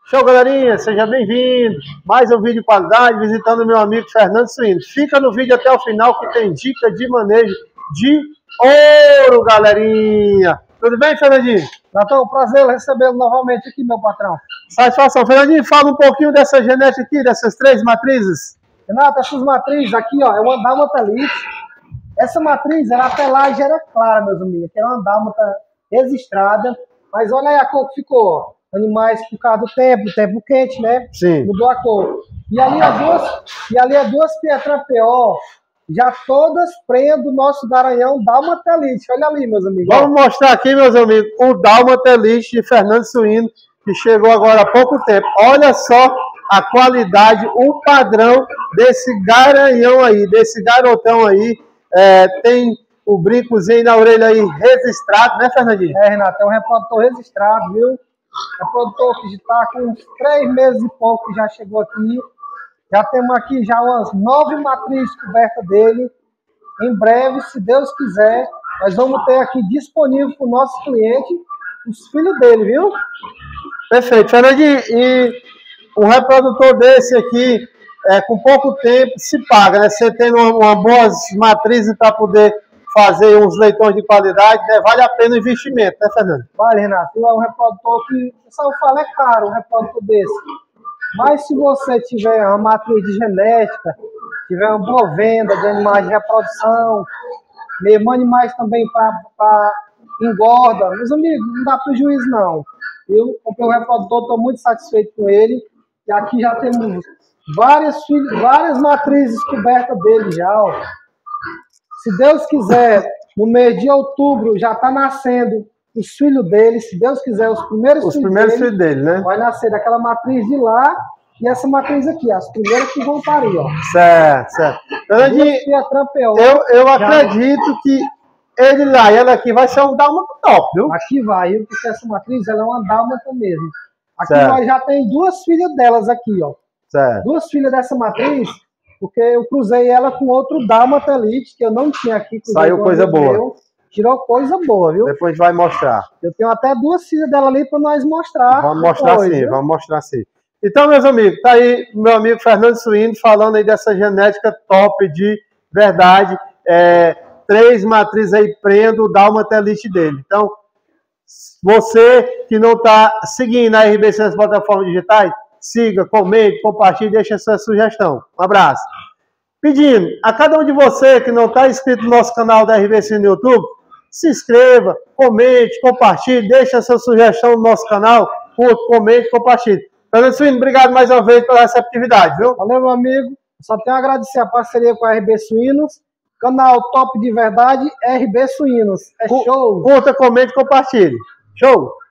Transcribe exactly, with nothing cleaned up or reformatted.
Show, galerinha, seja bem-vindo. Mais um vídeo de qualidade, visitando o meu amigo Fernando Suínos. Fica no vídeo até o final que tem dica de manejo de ouro, galerinha. Tudo bem, Fernandinho? Natal, prazer recebê-lo novamente aqui, meu patrão. Satisfação. Fernandinho, fala um pouquinho dessa genética aqui, dessas três matrizes. Renato, essas matrizes aqui, ó, é uma dálmata elite. Essa matriz, era a pelagem era clara, meus amigos, que era uma dálmata registrada. Mas olha aí a cor que ficou, ó. Animais por causa do tempo, do tempo quente, né? Sim. Mudou a cor. E ali as duas, e ali as duas Pietran P O, já todas prenhas do nosso garanhão Dálmata Elite. Olha ali, meus amigos. Vamos mostrar aqui, meus amigos, o Dálmata Elite de Fernando Suínos, que chegou agora há pouco tempo. Olha só a qualidade, o padrão desse garanhão aí, desse garotão aí. É, tem o brincozinho na orelha aí registrado, né, Fernandinho? É, Renato, é um reprodutor registrado, viu? Reprodutor que está com uns três meses e pouco que já chegou aqui. Já temos aqui já umas nove matrizes cobertas dele. Em breve, se Deus quiser, nós vamos ter aqui disponível para o nosso cliente os filhos dele, viu? Perfeito, Fernandinho. E um reprodutor desse aqui, é, com pouco tempo, se paga, né? Você tendo uma, uma boas matrizes para poder fazer uns leitões de qualidade, né? Vale a pena o investimento, né, Fernando? Vale, Renato. É um reprodutor que, o pessoal fala, é caro um reprodutor desse. Mas se você tiver uma matriz de genética, tiver uma boa venda de animais de reprodução, mesmo animais também para engorda, meus amigos, não dá prejuízo não. Eu comprei um reprodutor, estou muito satisfeito com ele. E aqui já temos várias, várias matrizes cobertas dele já, ó. Se Deus quiser, no mês de outubro já está nascendo os filhos dele, se Deus quiser, os primeiros os filhos primeiros dele, filhos dele, né? Vai nascer daquela matriz de lá e essa matriz aqui, as primeiras que vão parir, ó. Certo, certo. Fernandinho, eu, eu acredito que ele lá e ela aqui vai ser um dálmata top, viu? Aqui vai, viu? Porque essa matriz ela é uma dálmata mesmo. Aqui certo. nós já tem duas filhas delas aqui, ó. Certo. Duas filhas dessa matriz, porque eu cruzei ela com outro dálmata elite que eu não tinha aqui. Saiu coisa boa. Meu, tirou coisa boa, viu? Depois vai mostrar. Eu tenho até duas filhas dela ali para nós mostrar. Vamos mostrar depois, sim, viu? Vamos mostrar sim. Então, meus amigos, tá aí meu amigo Fernando Suínos falando aí dessa genética top de verdade. É, três matrizes aí prendo o dálmata elite dele. Então, você que não está seguindo a R B C nas plataformas digitais, siga, comente, compartilhe, deixe a sua sugestão. Um abraço. Pedindo a cada um de você que não está inscrito no nosso canal da R B C no YouTube, se inscreva, comente, compartilhe, deixe a sua sugestão no nosso canal, curta, comente, compartilhe. Fernando Suínos, obrigado mais uma vez pela receptividade, viu? Valeu, meu amigo. Só tenho a agradecer a parceria com a R B Suínos, canal top de verdade, R B Suínos. É show! Curta, comente, compartilhe. Show!